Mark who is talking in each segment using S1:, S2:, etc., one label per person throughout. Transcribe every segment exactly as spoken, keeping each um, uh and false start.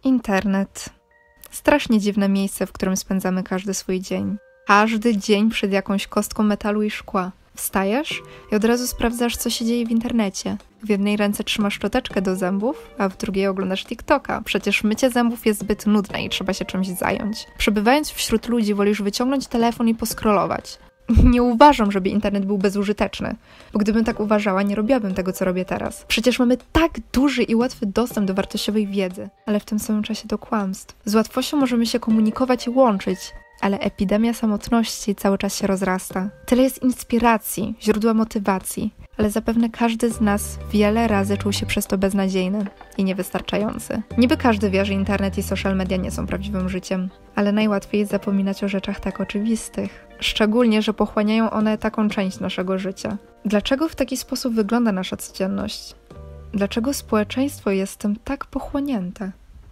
S1: Internet. Strasznie dziwne miejsce, w którym spędzamy każdy swój dzień. Każdy dzień przed jakąś kostką metalu i szkła. Wstajesz i od razu sprawdzasz, co się dzieje w internecie. W jednej ręce trzymasz szczoteczkę do zębów, a w drugiej oglądasz TikToka. Przecież mycie zębów jest zbyt nudne i trzeba się czymś zająć. Przebywając wśród ludzi, wolisz wyciągnąć telefon i poskrolować. Nie uważam, żeby internet był bezużyteczny, bo gdybym tak uważała, nie robiłabym tego, co robię teraz. Przecież mamy tak duży i łatwy dostęp do wartościowej wiedzy, ale w tym samym czasie do kłamstw. Z łatwością możemy się komunikować i łączyć, ale epidemia samotności cały czas się rozrasta. Tyle jest inspiracji, źródła motywacji, ale zapewne każdy z nas wiele razy czuł się przez to beznadziejny i niewystarczający. Niby każdy wie, że internet i social media nie są prawdziwym życiem, ale najłatwiej jest zapominać o rzeczach tak oczywistych. Szczególnie, że pochłaniają one taką część naszego życia. Dlaczego w taki sposób wygląda nasza codzienność? Dlaczego społeczeństwo jest tym tak pochłonięte?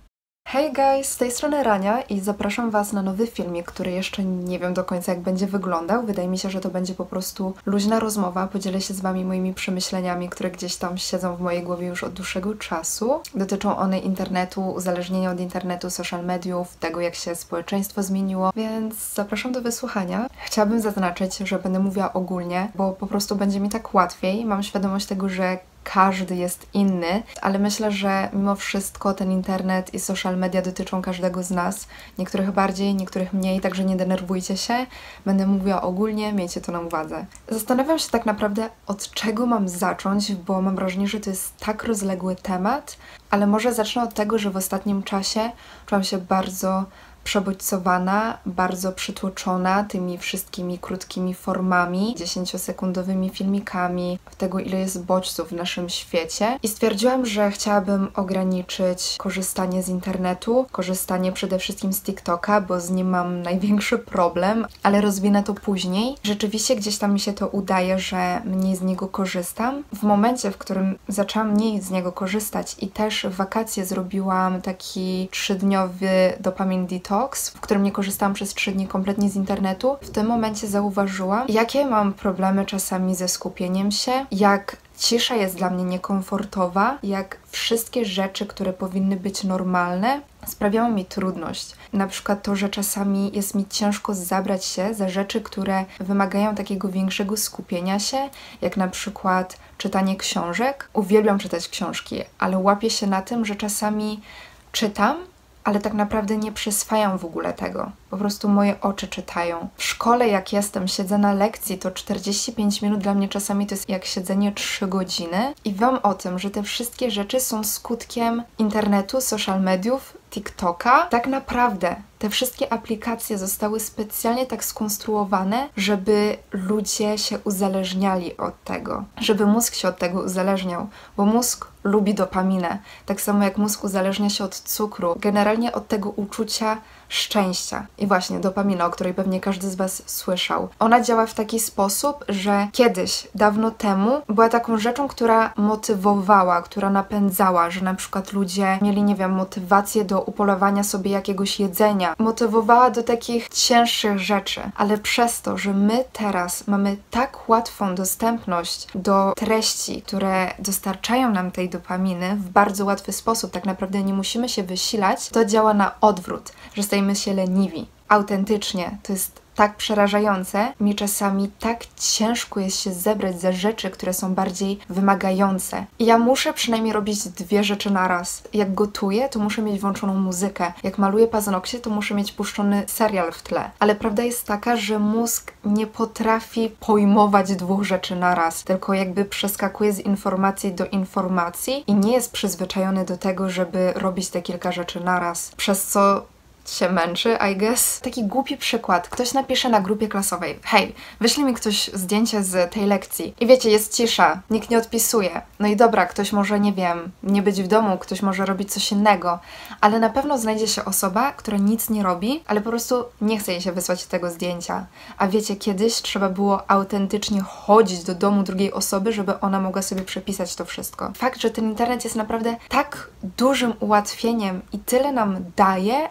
S1: Hej guys, z tej strony Rania i zapraszam Was na nowy filmik, który jeszcze nie wiem do końca jak będzie wyglądał. Wydaje mi się, że to będzie po prostu luźna rozmowa. Podzielę się z Wami moimi przemyśleniami, które gdzieś tam siedzą w mojej głowie już od dłuższego czasu. Dotyczą one internetu, uzależnienia od internetu, social mediów, tego jak się społeczeństwo zmieniło, więc zapraszam do wysłuchania. Chciałabym zaznaczyć, że będę mówiła ogólnie, bo po prostu będzie mi tak łatwiej. Mam świadomość tego, że każdy jest inny, ale myślę, że mimo wszystko ten internet i social media dotyczą każdego z nas. Niektórych bardziej, niektórych mniej, także nie denerwujcie się. Będę mówiła ogólnie, miejcie to na uwadze. Zastanawiam się tak naprawdę, od czego mam zacząć, bo mam wrażenie, że to jest tak rozległy temat, ale może zacznę od tego, że w ostatnim czasie czułam się bardzo przebodźcowana, bardzo przytłoczona tymi wszystkimi krótkimi formami, dziesięciosekundowymi filmikami, tego ile jest bodźców w naszym świecie i stwierdziłam, że chciałabym ograniczyć korzystanie z internetu, korzystanie przede wszystkim z TikToka, bo z nim mam największy problem, ale rozwinę to później. Rzeczywiście gdzieś tam mi się to udaje, że mniej z niego korzystam. W momencie, w którym zaczęłam mniej z niego korzystać i też w wakacje zrobiłam taki trzydniowy dopamin detox, w którym nie korzystałam przez trzy dni kompletnie z internetu, w tym momencie zauważyłam, jakie mam problemy czasami ze skupieniem się, jak cisza jest dla mnie niekomfortowa, jak wszystkie rzeczy, które powinny być normalne, sprawiają mi trudność. Na przykład to, że czasami jest mi ciężko zabrać się za rzeczy, które wymagają takiego większego skupienia się, jak na przykład czytanie książek. Uwielbiam czytać książki, ale łapię się na tym, że czasami czytam, ale tak naprawdę nie przyswajam w ogóle tego. Po prostu moje oczy czytają. W szkole jak jestem, siedzę na lekcji, to czterdzieści pięć minut dla mnie czasami to jest jak siedzenie trzy godziny. I wiem o tym, że te wszystkie rzeczy są skutkiem internetu, social mediów, TikToka. Tak naprawdę te wszystkie aplikacje zostały specjalnie tak skonstruowane, żeby ludzie się uzależniali od tego. Żeby mózg się od tego uzależniał, bo mózg lubi dopaminę. Tak samo jak mózg uzależnia się od cukru. Generalnie od tego uczucia szczęścia. I właśnie dopamina, o której pewnie każdy z Was słyszał. Ona działa w taki sposób, że kiedyś, dawno temu, była taką rzeczą, która motywowała, która napędzała, że na przykład ludzie mieli, nie wiem, motywację do upolowania sobie jakiegoś jedzenia. Motywowała do takich cięższych rzeczy. Ale przez to, że my teraz mamy tak łatwą dostępność do treści, które dostarczają nam tej dopaminy w bardzo łatwy sposób, tak naprawdę nie musimy się wysilać, to działa na odwrót, że stajemy się leniwi. Autentycznie, to jest tak przerażające. Mi czasami tak ciężko jest się zebrać za rzeczy, które są bardziej wymagające. I ja muszę przynajmniej robić dwie rzeczy naraz. Jak gotuję, to muszę mieć włączoną muzykę. Jak maluję paznokcie, to muszę mieć puszczony serial w tle. Ale prawda jest taka, że mózg nie potrafi pojmować dwóch rzeczy naraz, tylko jakby przeskakuje z informacji do informacji i nie jest przyzwyczajony do tego, żeby robić te kilka rzeczy naraz. Przez co się męczy, I guess. Taki głupi przykład. Ktoś napisze na grupie klasowej: hej, wyślij mi ktoś zdjęcie z tej lekcji. I wiecie, jest cisza, nikt nie odpisuje. No i dobra, ktoś może, nie wiem, nie być w domu, ktoś może robić coś innego, ale na pewno znajdzie się osoba, która nic nie robi, ale po prostu nie chce jej się wysłać tego zdjęcia. A wiecie, kiedyś trzeba było autentycznie chodzić do domu drugiej osoby, żeby ona mogła sobie przepisać to wszystko. Fakt, że ten internet jest naprawdę tak dużym ułatwieniem i tyle nam daje, ale to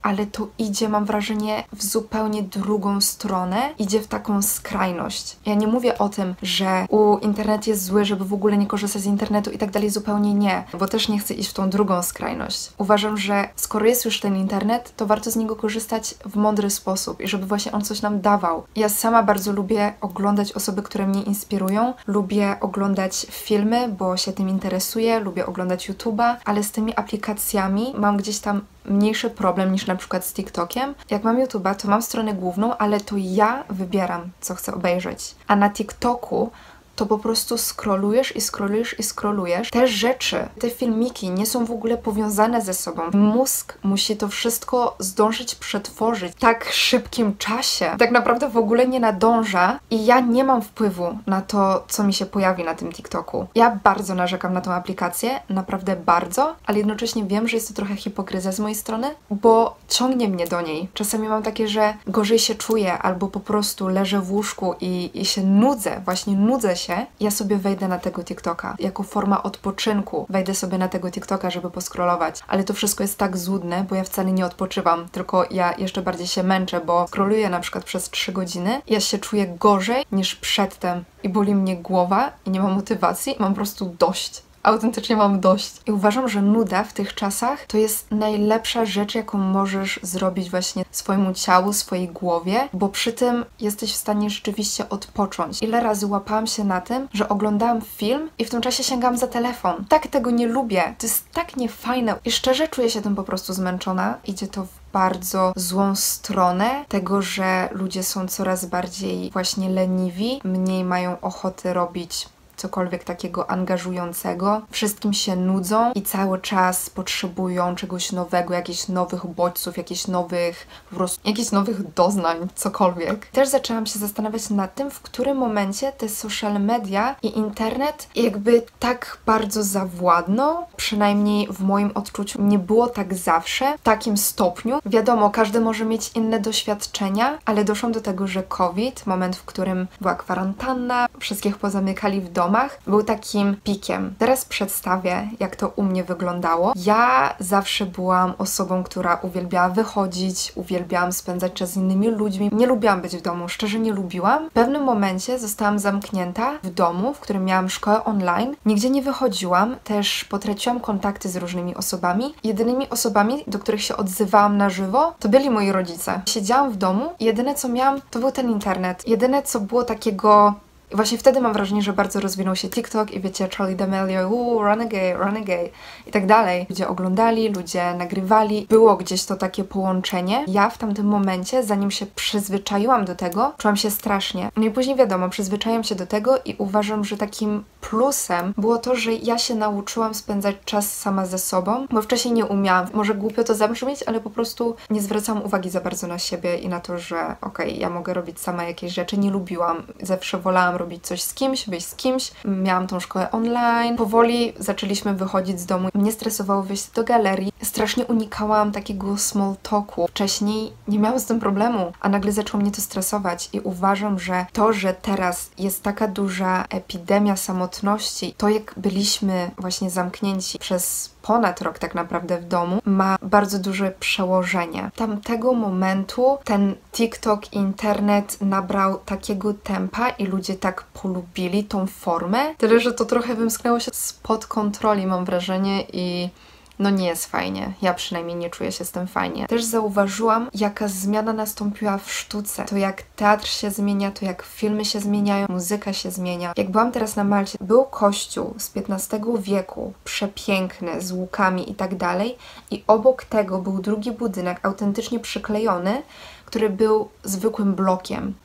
S1: to idzie, mam wrażenie, w zupełnie drugą stronę, idzie w taką skrajność. Ja nie mówię o tym, że u internet jest zły, żeby w ogóle nie korzystać z internetu i tak dalej, zupełnie nie, bo też nie chcę iść w tą drugą skrajność. Uważam, że skoro jest już ten internet, to warto z niego korzystać w mądry sposób i żeby właśnie on coś nam dawał. Ja sama bardzo lubię oglądać osoby, które mnie inspirują, lubię oglądać filmy, bo się tym interesuję, lubię oglądać YouTube'a, ale z tymi aplikacjami mam gdzieś tam mniejszy problem niż na przykład z TikTokiem. Jak mam YouTube'a, to mam stronę główną, ale to ja wybieram, co chcę obejrzeć. A na TikToku to po prostu scrollujesz i scrollujesz i scrollujesz. Te rzeczy, te filmiki nie są w ogóle powiązane ze sobą. Mózg musi to wszystko zdążyć przetworzyć w tak szybkim czasie. Tak naprawdę w ogóle nie nadąża i ja nie mam wpływu na to, co mi się pojawi na tym TikToku. Ja bardzo narzekam na tą aplikację, naprawdę bardzo, ale jednocześnie wiem, że jest to trochę hipokryzja z mojej strony, bo ciągnie mnie do niej. Czasami mam takie, że gorzej się czuję albo po prostu leżę w łóżku i, i się nudzę, właśnie nudzę się. Ja sobie wejdę na tego TikToka. Jako forma odpoczynku wejdę sobie na tego TikToka, żeby poskrolować. Ale to wszystko jest tak złudne, bo ja wcale nie odpoczywam, tylko ja jeszcze bardziej się męczę, bo scrolluję na przykład przez trzy godziny i ja się czuję gorzej niż przedtem. I boli mnie głowa i nie mam motywacji i mam po prostu dość. Autentycznie mam dość. I uważam, że nuda w tych czasach to jest najlepsza rzecz, jaką możesz zrobić właśnie swojemu ciału, swojej głowie, bo przy tym jesteś w stanie rzeczywiście odpocząć. Ile razy łapałam się na tym, że oglądałam film i w tym czasie sięgałam za telefon. Tak tego nie lubię. To jest tak niefajne. I szczerze czuję się tym po prostu zmęczona. Idzie to w bardzo złą stronę tego, że ludzie są coraz bardziej właśnie leniwi, mniej mają ochoty robić cokolwiek takiego angażującego. Wszystkim się nudzą i cały czas potrzebują czegoś nowego, jakichś nowych bodźców, jakichś nowych, po prostu, jakichś nowych doznań, cokolwiek. Też zaczęłam się zastanawiać nad tym, w którym momencie te social media i internet jakby tak bardzo zawładną, przynajmniej w moim odczuciu nie było tak zawsze, w takim stopniu. Wiadomo, każdy może mieć inne doświadczenia, ale doszłam do tego, że COVID, moment, w którym była kwarantanna, wszystkich pozamykali w domu, był takim pikiem. Teraz przedstawię, jak to u mnie wyglądało. Ja zawsze byłam osobą, która uwielbiała wychodzić, uwielbiałam spędzać czas z innymi ludźmi. Nie lubiłam być w domu, szczerze nie lubiłam. W pewnym momencie zostałam zamknięta w domu, w którym miałam szkołę online. Nigdzie nie wychodziłam, też potraciłam kontakty z różnymi osobami. Jedynymi osobami, do których się odzywałam na żywo, to byli moi rodzice. Siedziałam w domu i jedyne, co miałam, to był ten internet. Jedyne, co było takiego... I właśnie wtedy mam wrażenie, że bardzo rozwinął się TikTok i wiecie, Charli D'Amelio, uuu, Renegade, Renegade i tak dalej. Ludzie oglądali, ludzie nagrywali. Było gdzieś to takie połączenie. Ja w tamtym momencie, zanim się przyzwyczaiłam do tego, czułam się strasznie. No i później wiadomo, przyzwyczaiłam się do tego i uważam, że takim plusem było to, że ja się nauczyłam spędzać czas sama ze sobą, bo wcześniej nie umiałam. Może głupio to zabrzmieć, ale po prostu nie zwracałam uwagi za bardzo na siebie i na to, że okej, okay, ja mogę robić sama jakieś rzeczy. Nie lubiłam. Zawsze wolałam robić coś z kimś, być z kimś. Miałam tą szkołę online. Powoli zaczęliśmy wychodzić z domu. Mnie stresowało wyjść do galerii. Strasznie unikałam takiego small talku. Wcześniej nie miałam z tym problemu, a nagle zaczęło mnie to stresować i uważam, że to, że teraz jest taka duża epidemia samotności, to jak byliśmy właśnie zamknięci przez ponad rok tak naprawdę w domu, ma bardzo duże przełożenie. Tamtego momentu ten TikTok, internet nabrał takiego tempa i ludzie tak polubili tą formę, tyle, że to trochę wymsknęło się spod kontroli, mam wrażenie, i no nie jest fajnie. Ja przynajmniej nie czuję się z tym fajnie. Też zauważyłam, jaka zmiana nastąpiła w sztuce. To jak teatr się zmienia, to jak filmy się zmieniają, muzyka się zmienia. Jak byłam teraz na Malcie, był kościół z piętnastego wieku, przepiękny, z łukami i tak dalej, i obok tego był drugi budynek, autentycznie przyklejony, który był zwykłym blokiem.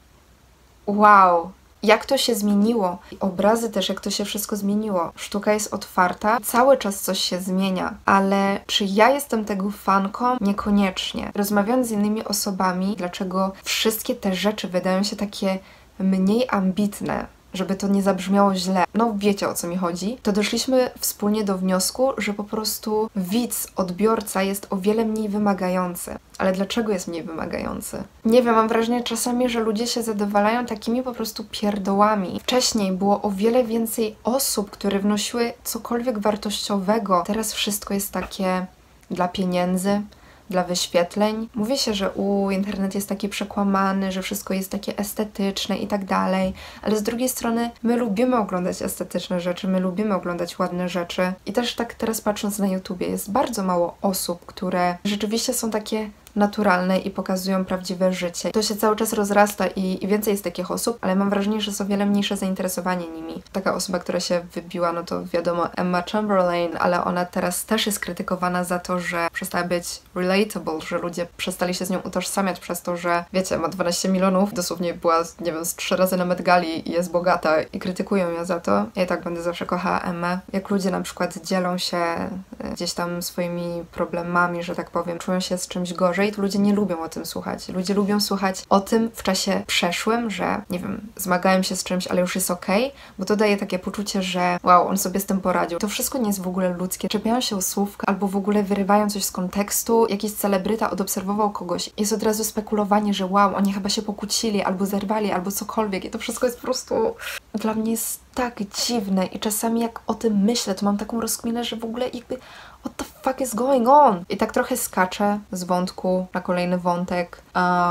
S1: Wow! Jak to się zmieniło. Obrazy też, jak to się wszystko zmieniło. Sztuka jest otwarta, cały czas coś się zmienia, ale czy ja jestem tego fanką? Niekoniecznie. Rozmawiając z innymi osobami, dlaczego wszystkie te rzeczy wydają się takie mniej ambitne, żeby to nie zabrzmiało źle. No wiecie, o co mi chodzi. To doszliśmy wspólnie do wniosku, że po prostu widz, odbiorca jest o wiele mniej wymagający. Ale dlaczego jest mniej wymagający? Nie wiem, mam wrażenie czasami, że ludzie się zadowalają takimi po prostu pierdołami. Wcześniej było o wiele więcej osób, które wnosiły cokolwiek wartościowego. Teraz wszystko jest takie dla pieniędzy, dla wyświetleń. Mówi się, że u internet jest taki przekłamany, że wszystko jest takie estetyczne i tak dalej, ale z drugiej strony my lubimy oglądać estetyczne rzeczy, my lubimy oglądać ładne rzeczy i też tak teraz patrząc na YouTubie jest bardzo mało osób, które rzeczywiście są takie naturalne i pokazują prawdziwe życie. To się cały czas rozrasta i, i więcej jest takich osób, ale mam wrażenie, że jest o wiele mniejsze zainteresowanie nimi. Taka osoba, która się wybiła, no to wiadomo Emma Chamberlain, ale ona teraz też jest krytykowana za to, że przestała być relatable, że ludzie przestali się z nią utożsamiać przez to, że wiecie, ma dwanaście milionów, dosłownie była, nie wiem, z trzy razy na Met Gali i jest bogata i krytykują ją za to. Ja i tak będę zawsze kochała Emmę. Jak ludzie na przykład dzielą się gdzieś tam swoimi problemami, że tak powiem, czują się z czymś gorzej, to ludzie nie lubią o tym słuchać. Ludzie lubią słuchać o tym w czasie przeszłym, że nie wiem, zmagałem się z czymś, ale już jest okej, okay, bo to daje takie poczucie, że wow, on sobie z tym poradził. To wszystko nie jest w ogóle ludzkie. Czepiają się o słówka albo w ogóle wyrywają coś z kontekstu. Jakiś celebryta odobserwował kogoś. Jest od razu spekulowanie, że wow, oni chyba się pokłócili, albo zerwali, albo cokolwiek. I to wszystko jest po prostu dla mnie jest tak dziwne i czasami jak o tym myślę, to mam taką rozkminę, że w ogóle jakby what the fuck is going on? I tak trochę skaczę z wątku na kolejny wątek.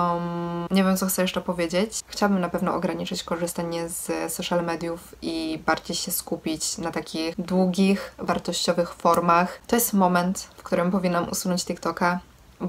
S1: Um, nie wiem, co chcę jeszcze powiedzieć. Chciałabym na pewno ograniczyć korzystanie z social mediów i bardziej się skupić na takich długich, wartościowych formach. To jest moment, w którym powinnam usunąć TikToka,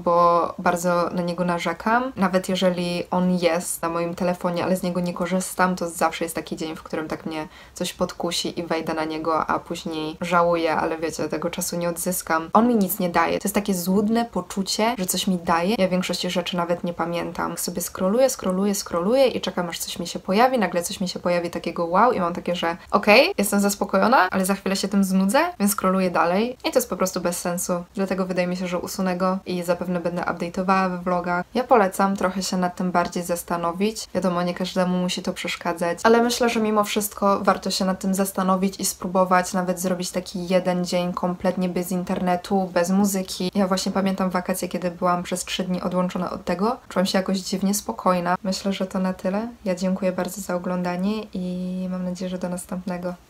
S1: bo bardzo na niego narzekam. Nawet jeżeli on jest na moim telefonie, ale z niego nie korzystam, to zawsze jest taki dzień, w którym tak mnie coś podkusi i wejdę na niego, a później żałuję, ale wiecie, tego czasu nie odzyskam. On mi nic nie daje. To jest takie złudne poczucie, że coś mi daje. Ja większości rzeczy nawet nie pamiętam. Sobie scrolluję, scrolluję, scrolluję i czekam, aż coś mi się pojawi. Nagle coś mi się pojawi takiego wow i mam takie, że okej, okay, jestem zaspokojona, ale za chwilę się tym znudzę, więc scrolluję dalej. I to jest po prostu bez sensu. Dlatego wydaje mi się, że usunę go i zapewne Zapewne będę update'owała we vlogach. Ja polecam trochę się nad tym bardziej zastanowić. Wiadomo, nie każdemu musi to przeszkadzać, ale myślę, że mimo wszystko warto się nad tym zastanowić i spróbować nawet zrobić taki jeden dzień kompletnie bez internetu, bez muzyki. Ja właśnie pamiętam wakacje, kiedy byłam przez trzy dni odłączona od tego. Czułam się jakoś dziwnie spokojna. Myślę, że to na tyle. Ja dziękuję bardzo za oglądanie i mam nadzieję, że do następnego.